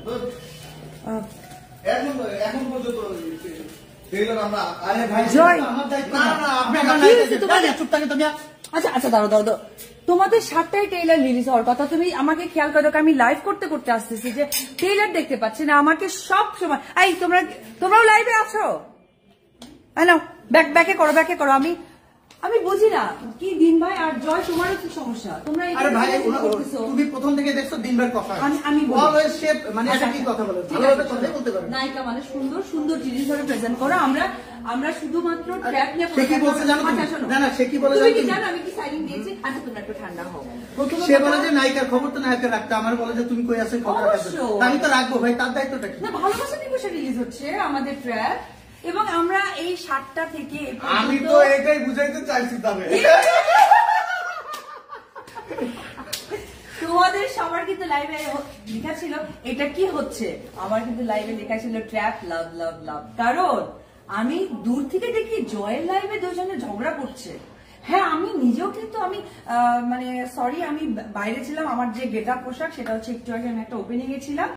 এখন পর্যন্ত আচ্ছা আচ্ছা দাঁড়ো তোমাদের 7টায় ট্রেইলার রিলিজ হওয়ার কথা, তুমি আমাকে খেয়াল করো, আমি লাইভ করতে করতে আসতেছি যে ট্রেইলার দেখতে পাচ্ছি না, আমাকে সব সময় এই তোমরাও লাইভে আছো, নাও ব্যাকে করো, আমি বুঝি না কি দিন ভাই আর জয় তোমারও কি সমস্যা, তোমরা তুমি প্রথম থেকে দেখছো দিনভর কথা আমি মানে কি কথা বলো, নায়িকা মানে সুন্দর সুন্দর জিনিস ধরে প্রেজেন্ট করো, আমরা শুধুমাত্র ট্র্যাক নিয়ে সে কি বলছে জানো? না না, সে কি বলে জানো? আমি কি সাইলিং দিয়েছি? আচ্ছা তোমরা একটু ঠান্ডা হও। সে বলে যে নায়িকার খবর তো নায়িকা রাখতে, আমার বলে যে তুমি কই আছো খবর রাখতে, আমি তো রাখবো ভাই, তার দায়িত্বটা কি? না, ভালোবাসা দিবসে রিলিজ হচ্ছে আমাদের ট্র্যাক, এবং আমরা এই 7টা থেকে আমি তো এটাই বুঝাইতে চাইছি তবে তোমাদের সবার কিন্তু লাইভে লেখা ছিল এটা কি হচ্ছে, আমার কিন্তু লাইভে লেখা ছিল ট্র্যাক লাভ লাভ লাভ, কারণ আমি দূর থেকে দেখি জয়ের লাইভে দুজনে ঝগড়া করছে। হ্যাঁ, আমি নিজেও কিন্তু মানে সরি, আমি বাইরে ছিলাম, আমার যে গেট আপ পোশাক সেটা হচ্ছে একটু আগে আমি একটা ওপেনিং এ ছিলাম,